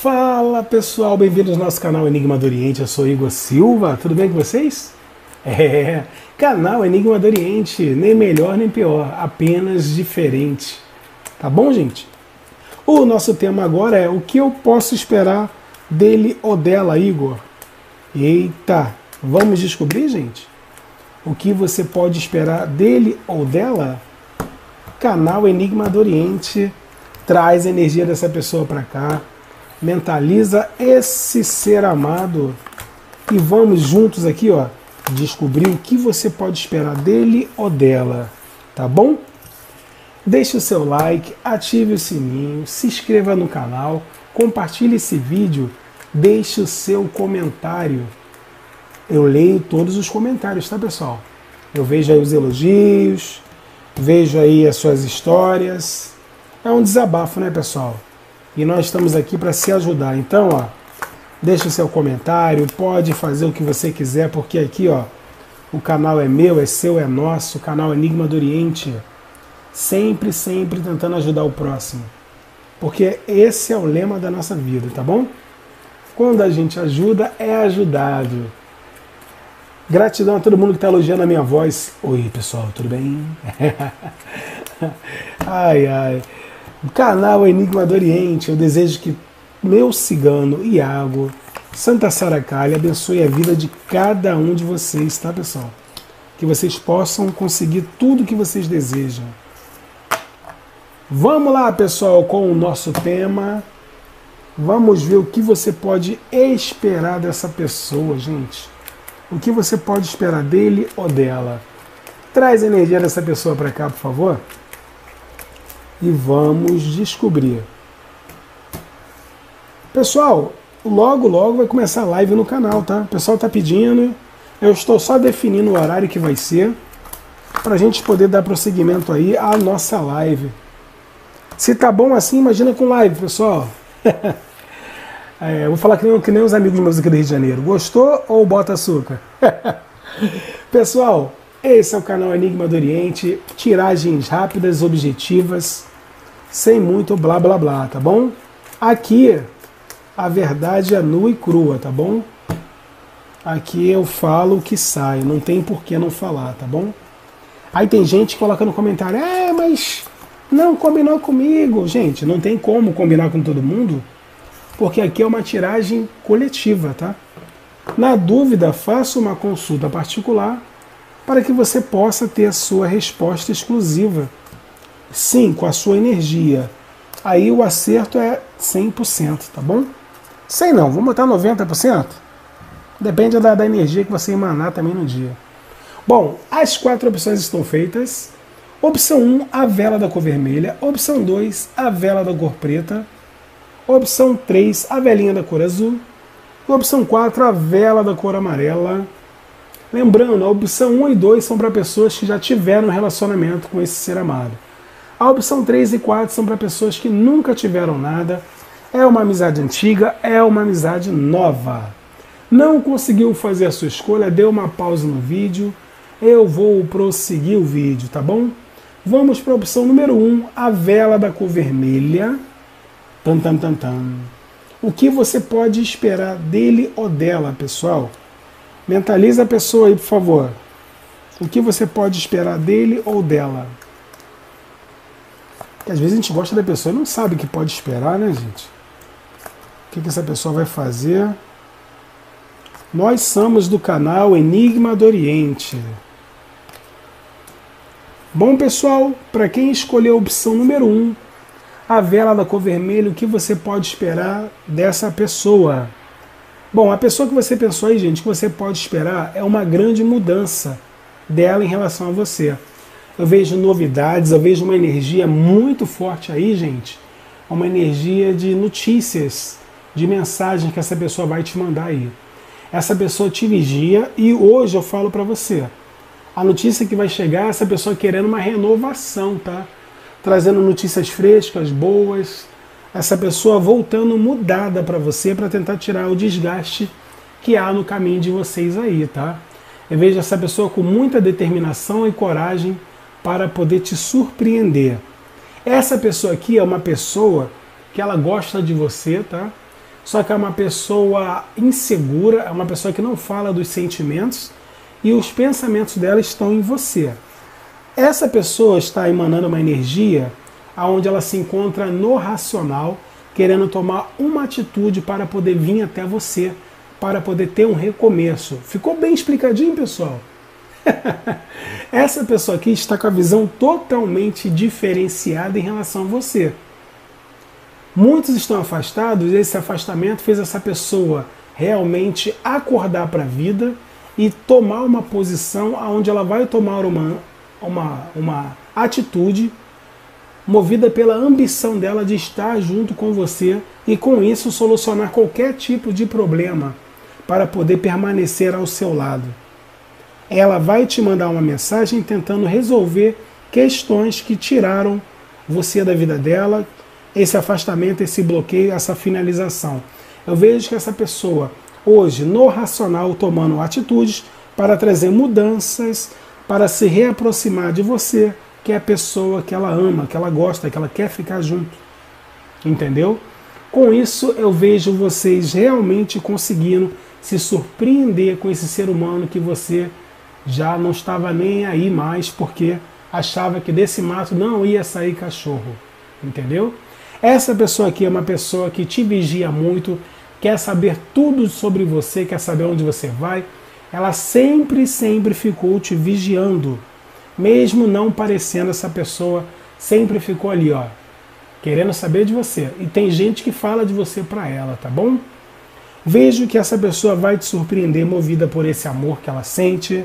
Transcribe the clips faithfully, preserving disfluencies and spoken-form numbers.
Fala pessoal, bem-vindos ao nosso canal Enigma do Oriente. Eu sou Igor Silva, tudo bem com vocês? É, canal Enigma do Oriente, nem melhor nem pior, apenas diferente. Tá bom, gente? O nosso tema agora é o que eu posso esperar dele ou dela, Igor? Eita, vamos descobrir, gente? O que você pode esperar dele ou dela? Canal Enigma do Oriente traz a energia dessa pessoa para cá, mentaliza esse ser amado e vamos juntos aqui, ó, descobrir o que você pode esperar dele ou dela, tá bom? Deixe o seu like, ative o sininho, se inscreva no canal, compartilhe esse vídeo, deixe o seu comentário. Eu leio todos os comentários, tá, pessoal? Eu vejo aí os elogios, vejo aí as suas histórias. É um desabafo, né, pessoal? E nós estamos aqui para se ajudar. Então, ó, deixa o seu comentário, pode fazer o que você quiser, porque aqui, ó, o canal é meu, é seu, é nosso, o canal Enigma do Oriente. Sempre, sempre tentando ajudar o próximo. Porque esse é o lema da nossa vida, tá bom? Quando a gente ajuda, é ajudado. Gratidão a todo mundo que está elogiando a minha voz. Oi, pessoal, tudo bem? Ai, ai. Canal Enigma do Oriente, eu desejo que meu cigano Iago, Santa Saracalha, abençoe a vida de cada um de vocês, tá, pessoal? Que vocês possam conseguir tudo que vocês desejam. Vamos lá, pessoal, com o nosso tema. Vamos ver o que você pode esperar dessa pessoa, gente. O que você pode esperar dele ou dela. Traz a energia dessa pessoa para cá, por favor. E vamos descobrir. Pessoal, logo, logo vai começar a live no canal, tá? O pessoal tá pedindo. Eu estou só definindo o horário que vai ser para a gente poder dar prosseguimento aí à nossa live. Se tá bom assim, imagina com live, pessoal. É, eu vou falar que nem, que nem os amigos meus aqui do Rio de Janeiro. Gostou ou bota açúcar? Pessoal, esse é o canal Enigma do Oriente. Tiragens rápidas, objetivas, sem muito blá blá blá, tá bom? Aqui a verdade é nua e crua, tá bom? Aqui eu falo o que sai, não tem por que não falar, tá bom? Aí tem gente que coloca no comentário, é, mas não combinou comigo. Gente, não tem como combinar com todo mundo, porque aqui é uma tiragem coletiva, tá? Na dúvida, faça uma consulta particular para que você possa ter a sua resposta exclusiva. Sim, com a sua energia. Aí o acerto é cem por cento, tá bom? cem não, vamos botar noventa por cento? Depende da, da energia que você emanar também no dia. Bom, as quatro opções estão feitas. Opção um, a vela da cor vermelha. Opção dois, a vela da cor preta. Opção três, a velinha da cor azul. Opção quatro, a vela da cor amarela. Lembrando, a opção um e dois são para pessoas que já tiveram relacionamento com esse ser amado. A opção três e quatro são para pessoas que nunca tiveram nada. É uma amizade antiga, é uma amizade nova. Não conseguiu fazer a sua escolha, dê uma pausa no vídeo. Eu vou prosseguir o vídeo, tá bom? Vamos para a opção número um, a vela da cor vermelha. Tan, tan, tan, tan. O que você pode esperar dele ou dela, pessoal? Mentaliza a pessoa aí, por favor. O que você pode esperar dele ou dela? Porque às vezes a gente gosta da pessoa e não sabe o que pode esperar, né, gente? O que, que essa pessoa vai fazer? Nós somos do canal Enigma do Oriente. Bom, pessoal, para quem escolheu a opção número um, a vela da cor vermelha, o que você pode esperar dessa pessoa? Bom, a pessoa que você pensou aí, gente, que você pode esperar é uma grande mudança dela em relação a você. Eu vejo novidades, eu vejo uma energia muito forte aí, gente. Uma energia de notícias, de mensagem que essa pessoa vai te mandar aí. Essa pessoa te vigia e hoje eu falo para você. A notícia que vai chegar é essa pessoa querendo uma renovação, tá? Trazendo notícias frescas, boas. Essa pessoa voltando mudada para você para tentar tirar o desgaste que há no caminho de vocês aí, tá? Eu vejo essa pessoa com muita determinação e coragem para poder te surpreender. Essa pessoa aqui é uma pessoa que ela gosta de você, tá? só que é uma pessoa insegura, é uma pessoa que não fala dos sentimentos e os pensamentos dela estão em você. Essa pessoa está emanando uma energia onde ela se encontra no racional, querendo tomar uma atitude para poder vir até você, para poder ter um recomeço. Ficou bem explicadinho, pessoal? Essa pessoa aqui está com a visão totalmente diferenciada em relação a você. Muitos estão afastados, e esse afastamento fez essa pessoa realmente acordar para a vida e tomar uma posição onde ela vai tomar uma, uma, uma atitude movida pela ambição dela de estar junto com você e com isso solucionar qualquer tipo de problema para poder permanecer ao seu lado. Ela vai te mandar uma mensagem tentando resolver questões que tiraram você da vida dela, esse afastamento, esse bloqueio, essa finalização. Eu vejo que essa pessoa, hoje, no racional, tomando atitudes para trazer mudanças, para se reaproximar de você, que é a pessoa que ela ama, que ela gosta, que ela quer ficar junto. Entendeu? Com isso, eu vejo vocês realmente conseguindo se surpreender com esse ser humano que você já não estava nem aí mais, porque achava que desse mato não ia sair cachorro. Entendeu? Essa pessoa aqui é uma pessoa que te vigia muito, quer saber tudo sobre você, quer saber onde você vai. Ela sempre, sempre ficou te vigiando. Mesmo não parecendo essa pessoa, sempre ficou ali, ó, querendo saber de você. E tem gente que fala de você para ela, tá bom? Vejo que essa pessoa vai te surpreender, movida por esse amor que ela sente.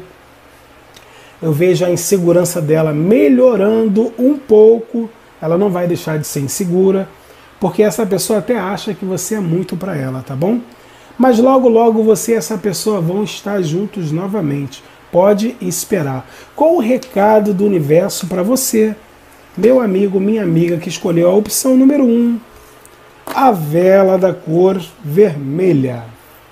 Eu vejo a insegurança dela melhorando um pouco. Ela não vai deixar de ser insegura, porque essa pessoa até acha que você é muito para ela, tá bom? Mas logo, logo você e essa pessoa vão estar juntos novamente. Pode esperar. Qual o recado do universo para você, meu amigo, minha amiga, que escolheu a opção número um, a vela da cor vermelha?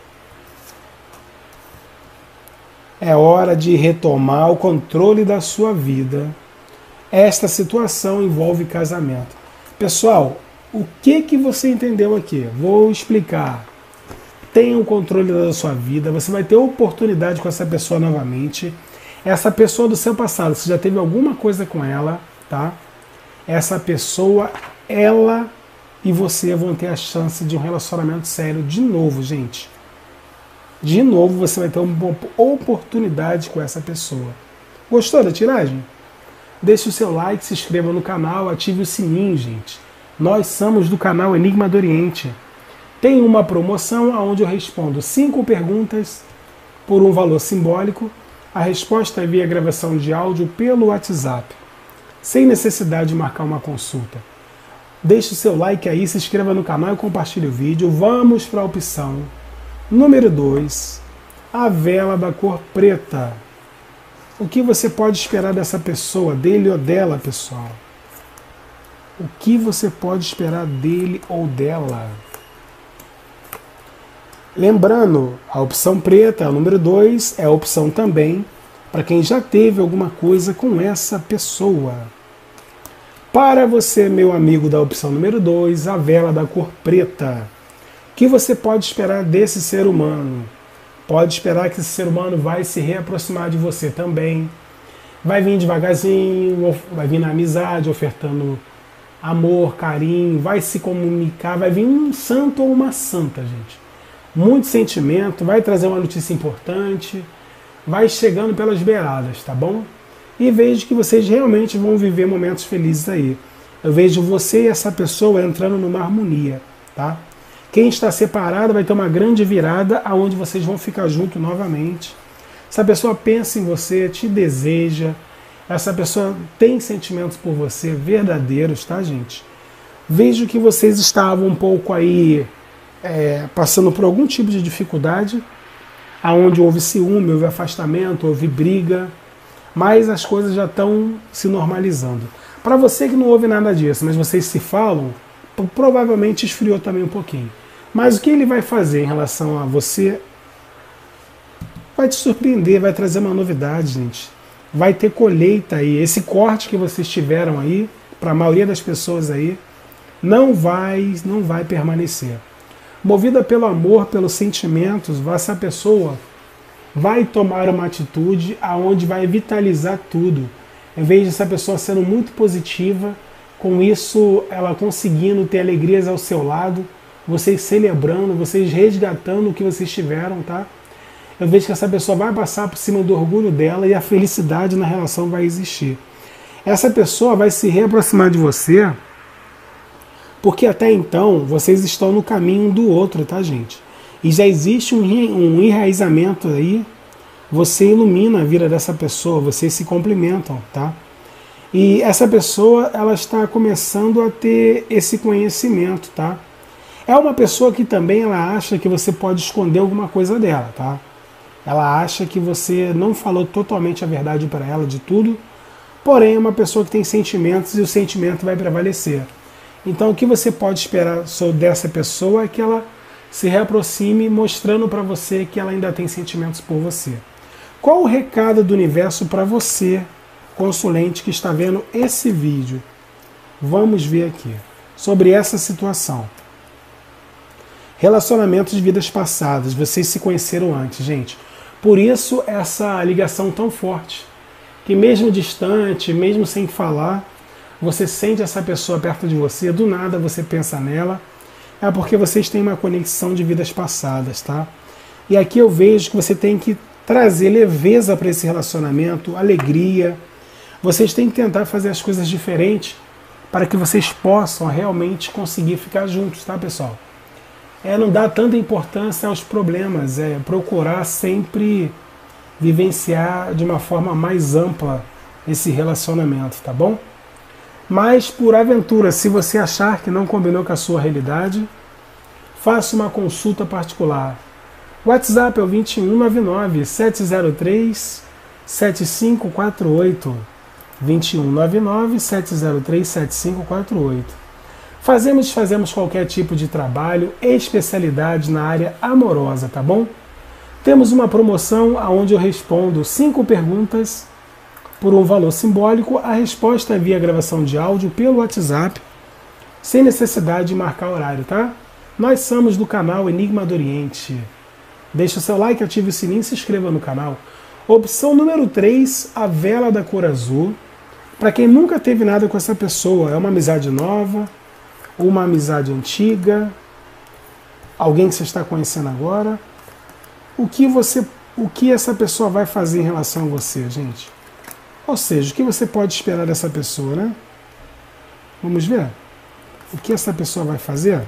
É hora de retomar o controle da sua vida. Esta situação envolve casamento. Pessoal, o que, que você entendeu aqui? Vou explicar. Tenha o controle da sua vida, você vai ter oportunidade com essa pessoa novamente. Essa pessoa do seu passado, você já teve alguma coisa com ela, tá? Essa pessoa, ela e você vão ter a chance de um relacionamento sério de novo, gente. De novo você vai ter uma oportunidade com essa pessoa. Gostou da tiragem? Deixe o seu like, se inscreva no canal, ative o sininho, gente. Nós somos do canal Enigma do Oriente. Tem uma promoção onde eu respondo cinco perguntas por um valor simbólico. A resposta é via gravação de áudio pelo WhatsApp, sem necessidade de marcar uma consulta. Deixe o seu like aí, se inscreva no canal e compartilhe o vídeo. Vamos para a opção número dois, a vela da cor preta. O que você pode esperar dessa pessoa, dele ou dela, pessoal? O que você pode esperar dele ou dela? Lembrando, a opção preta, a número dois, é a opção também para quem já teve alguma coisa com essa pessoa. Para você, meu amigo da opção número dois, a vela da cor preta. O que você pode esperar desse ser humano? Pode esperar que esse ser humano vai se reaproximar de você também. Vai vir devagarzinho, vai vir na amizade, ofertando amor, carinho, vai se comunicar, vai vir um santo ou uma santa, gente. Muito sentimento, vai trazer uma notícia importante, vai chegando pelas beiradas, tá bom? E vejo que vocês realmente vão viver momentos felizes aí. Eu vejo você e essa pessoa entrando numa harmonia, tá? Quem está separado vai ter uma grande virada aonde vocês vão ficar juntos novamente. Essa pessoa pensa em você, te deseja. Essa pessoa tem sentimentos por você verdadeiros, tá, gente? Vejo que vocês estavam um pouco aí é, passando por algum tipo de dificuldade, aonde houve ciúme, houve afastamento, houve briga, mas as coisas já estão se normalizando. Para você que não houve nada disso, mas vocês se falam, provavelmente esfriou também um pouquinho. Mas o que ele vai fazer em relação a você vai te surpreender, vai trazer uma novidade, gente. Vai ter colheita aí. Esse corte que vocês tiveram aí, para a maioria das pessoas aí, não vai, não vai permanecer. movida pelo amor, pelos sentimentos, essa pessoa vai tomar uma atitude aonde vai vitalizar tudo. Em vez de essa pessoa sendo muito positiva, com isso ela conseguindo ter alegrias ao seu lado, vocês celebrando, vocês resgatando o que vocês tiveram, tá? Eu vejo que essa pessoa vai passar por cima do orgulho dela e a felicidade na relação vai existir. Essa pessoa vai se reaproximar de você, porque até então vocês estão no caminho um do outro, tá, gente? E já existe um, um enraizamento aí, você ilumina a vida dessa pessoa, vocês se complementam, tá? E essa pessoa, ela está começando a ter esse conhecimento, tá? É uma pessoa que também ela acha que você pode esconder alguma coisa dela, tá? Ela acha que você não falou totalmente a verdade para ela de tudo, porém é uma pessoa que tem sentimentos e o sentimento vai prevalecer. Então o que você pode esperar dessa pessoa é que ela se reaproxime mostrando para você que ela ainda tem sentimentos por você. Qual o recado do universo para você, consulente que está vendo esse vídeo? Vamos ver aqui, sobre essa situação. Relacionamentos de vidas passadas, vocês se conheceram antes, gente. Por isso essa ligação tão forte, que mesmo distante, mesmo sem falar, você sente essa pessoa perto de você, do nada você pensa nela, é porque vocês têm uma conexão de vidas passadas, tá? E aqui eu vejo que você tem que trazer leveza para esse relacionamento, alegria. Vocês têm que tentar fazer as coisas diferentes para que vocês possam realmente conseguir ficar juntos, tá, pessoal? É não dar tanta importância aos problemas, é procurar sempre vivenciar de uma forma mais ampla esse relacionamento, tá bom? Mas, por aventura, se você achar que não combinou com a sua realidade, faça uma consulta particular. O WhatsApp é o dois um nove nove, sete zero três, sete cinco quatro oito. dois um nove nove, sete zero três, sete cinco quatro oito. Fazemos fazemos qualquer tipo de trabalho, especialidade na área amorosa, tá bom? Temos uma promoção onde eu respondo cinco perguntas por um valor simbólico. A resposta é via gravação de áudio pelo WhatsApp, sem necessidade de marcar horário, tá? Nós somos do canal Enigma do Oriente. Deixe o seu like, ative o sininho e se inscreva no canal. Opção número três, a vela da cor azul. Para quem nunca teve nada com essa pessoa, é uma amizade nova, uma amizade antiga, alguém que você está conhecendo agora. O que você, o que essa pessoa vai fazer em relação a você, gente? Ou seja, o que você pode esperar dessa pessoa, né? Vamos ver? O que essa pessoa vai fazer?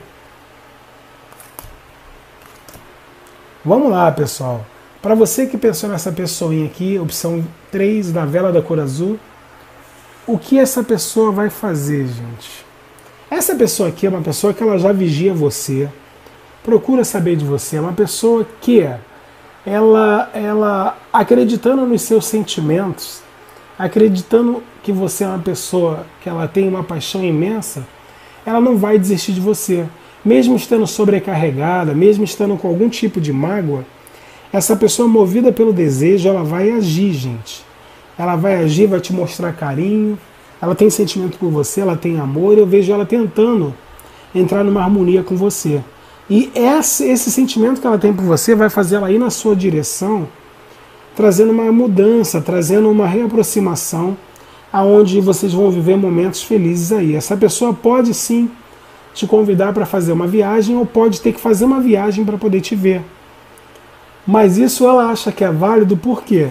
Vamos lá, pessoal. Para você que pensou nessa pessoinha aqui, opção três da vela da cor azul, o que essa pessoa vai fazer, gente? Essa pessoa aqui é uma pessoa que ela já vigia você, procura saber de você, é uma pessoa que ela, ela acreditando nos seus sentimentos, acreditando que você é uma pessoa que ela tem uma paixão imensa, ela não vai desistir de você. Mesmo estando sobrecarregada, mesmo estando com algum tipo de mágoa, essa pessoa movida pelo desejo, ela vai agir, gente. Ela vai agir, vai te mostrar carinho, ela tem sentimento por você, ela tem amor, eu vejo ela tentando entrar numa harmonia com você. E esse, esse sentimento que ela tem por você vai fazer ela ir na sua direção, trazendo uma mudança, trazendo uma reaproximação, aonde vocês vão viver momentos felizes aí. Essa pessoa pode sim te convidar para fazer uma viagem, ou pode ter que fazer uma viagem para poder te ver. Mas isso ela acha que é válido, por quê?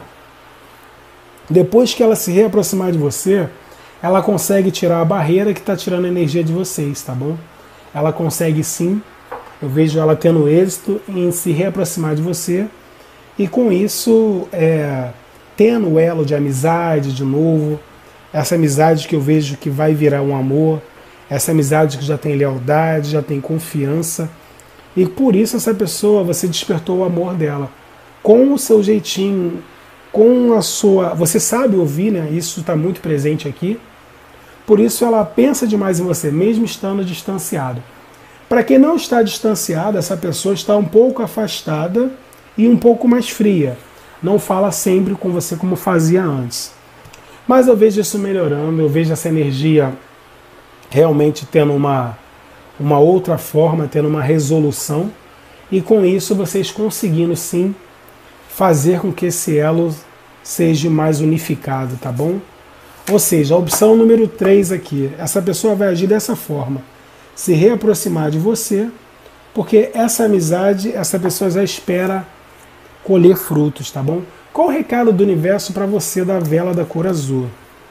Depois que ela se reaproximar de você, ela consegue tirar a barreira que está tirando a energia de vocês, tá bom? Ela consegue sim, eu vejo ela tendo êxito em se reaproximar de você, e com isso, é, tendo o elo de amizade de novo, essa amizade que eu vejo que vai virar um amor, essa amizade que já tem lealdade, já tem confiança, e por isso essa pessoa, você despertou o amor dela, com o seu jeitinho, com a sua... Você sabe ouvir, né? Isso está muito presente aqui, por isso ela pensa demais em você, mesmo estando distanciado. Para quem não está distanciado, essa pessoa está um pouco afastada e um pouco mais fria, não fala sempre com você como fazia antes. Mas eu vejo isso melhorando, eu vejo essa energia realmente tendo uma, uma outra forma, tendo uma resolução, e com isso vocês conseguindo sim fazer com que esse elo seja mais unificado, tá bom? Ou seja, a opção número três aqui, essa pessoa vai agir dessa forma, se reaproximar de você, porque essa amizade, essa pessoa já espera colher frutos, tá bom? Qual o recado do universo para você da vela da cor azul?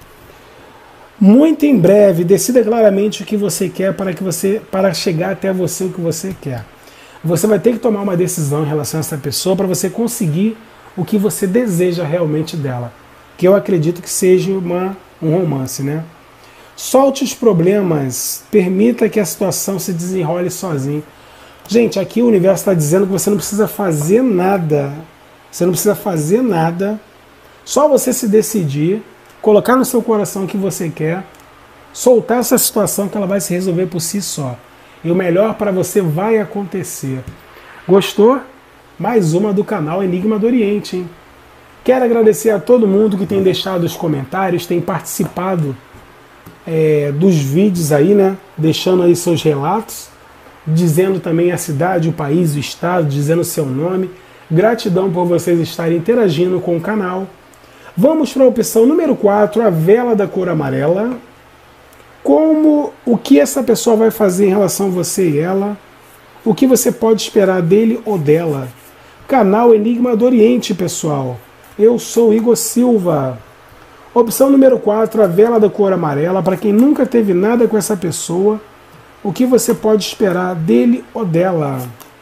Muito em breve, decida claramente o que você quer para que você para chegar até você o que você quer. Você vai ter que tomar uma decisão em relação a essa pessoa para você conseguir o que você deseja realmente dela. Que eu acredito que seja uma, um romance, né? Solte os problemas, permita que a situação se desenrole sozinho. Gente, aqui o universo está dizendo que você não precisa fazer nada. Você não precisa fazer nada. Só você se decidir, colocar no seu coração o que você quer, soltar essa situação que ela vai se resolver por si só. E o melhor para você vai acontecer. Gostou? Mais uma do canal Enigma do Oriente, hein? Quero agradecer a todo mundo que tem deixado os comentários, tem participado é, dos vídeos aí, né? Deixando aí seus relatos, dizendo também a cidade, o país, o estado, dizendo o seu nome. Gratidão por vocês estarem interagindo com o canal. Vamos para a opção número quatro, a vela da cor amarela. Como, o que essa pessoa vai fazer em relação a você e ela? O que você pode esperar dele ou dela? Canal Enigma do Oriente, pessoal. Eu sou Igor Silva. Opção número quatro, a vela da cor amarela. Para quem nunca teve nada com essa pessoa, o que você pode esperar dele ou dela?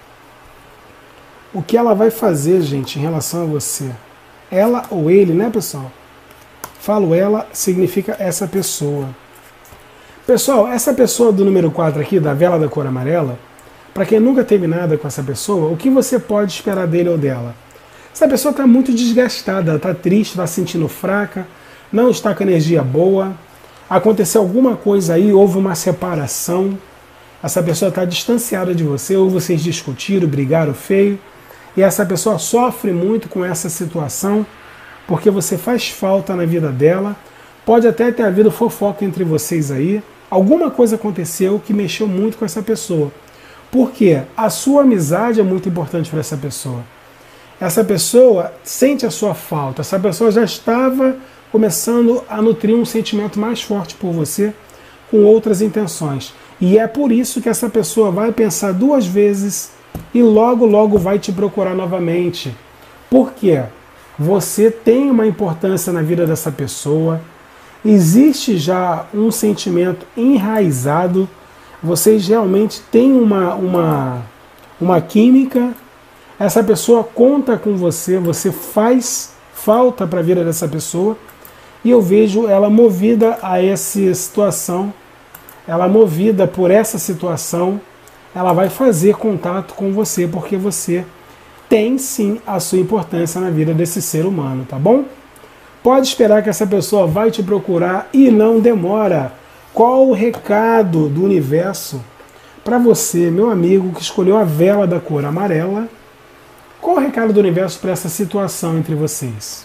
O que ela vai fazer, gente, em relação a você? Ela ou ele, né, pessoal? Falo ela, significa essa pessoa. Pessoal, essa pessoa do número quatro aqui, da vela da cor amarela, para quem nunca teve nada com essa pessoa, o que você pode esperar dele ou dela? Essa pessoa está muito desgastada, está triste, está se sentindo fraca, não está com energia boa, aconteceu alguma coisa aí, houve uma separação, essa pessoa está distanciada de você, ou vocês discutiram, brigaram feio, e essa pessoa sofre muito com essa situação, porque você faz falta na vida dela, pode até ter havido fofoca entre vocês aí, alguma coisa aconteceu que mexeu muito com essa pessoa. Por quê? A sua amizade é muito importante para essa pessoa. Essa pessoa sente a sua falta, essa pessoa já estava começando a nutrir um sentimento mais forte por você, com outras intenções. E é por isso que essa pessoa vai pensar duas vezes e logo, logo vai te procurar novamente. Por quê? Você tem uma importância na vida dessa pessoa, existe já um sentimento enraizado, vocês realmente têm uma, uma, uma química, essa pessoa conta com você, você faz falta para a vida dessa pessoa, e eu vejo ela movida a essa situação, ela movida por essa situação, ela vai fazer contato com você, porque você tem sim a sua importância na vida desse ser humano, tá bom? Pode esperar que essa pessoa vai te procurar e não demora. Qual o recado do universo para você, meu amigo, que escolheu a vela da cor amarela? Qual o recado do universo para essa situação entre vocês?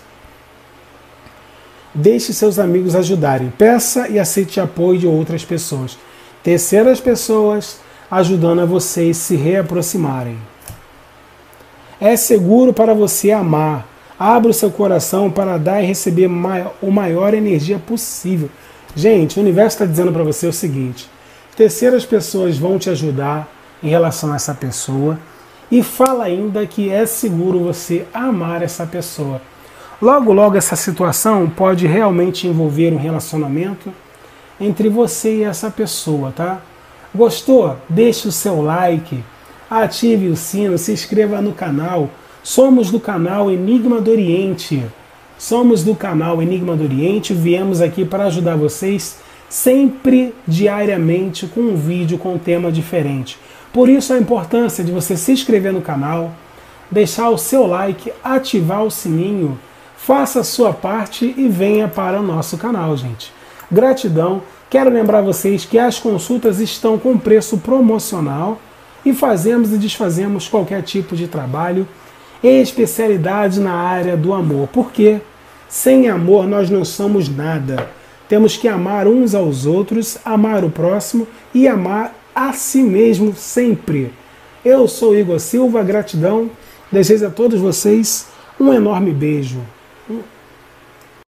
Deixe seus amigos ajudarem. Peça e aceite apoio de outras pessoas. Terceiras pessoas ajudando a vocês se reaproximarem. É seguro para você amar. Abra o seu coração para dar e receber o maior energia possível. Gente, o universo está dizendo para você o seguinte: terceiras pessoas vão te ajudar em relação a essa pessoa, e fala ainda que é seguro você amar essa pessoa. Logo, logo essa situação pode realmente envolver um relacionamento entre você e essa pessoa, tá? Gostou? Deixe o seu like, ative o sino, se inscreva no canal. Somos do canal Enigma do Oriente. Somos do canal Enigma do Oriente. Viemos aqui para ajudar vocês sempre, diariamente, com um vídeo com um tema diferente. Por isso a importância de você se inscrever no canal, deixar o seu like, ativar o sininho, faça a sua parte e venha para o nosso canal, gente. Gratidão. Quero lembrar vocês que as consultas estão com preço promocional e fazemos e desfazemos qualquer tipo de trabalho e especialidade na área do amor. Porque sem amor nós não somos nada. Temos que amar uns aos outros, amar o próximo e amar a si mesmo sempre. Eu sou o Igor Silva, gratidão. Desejo a todos vocês um enorme beijo.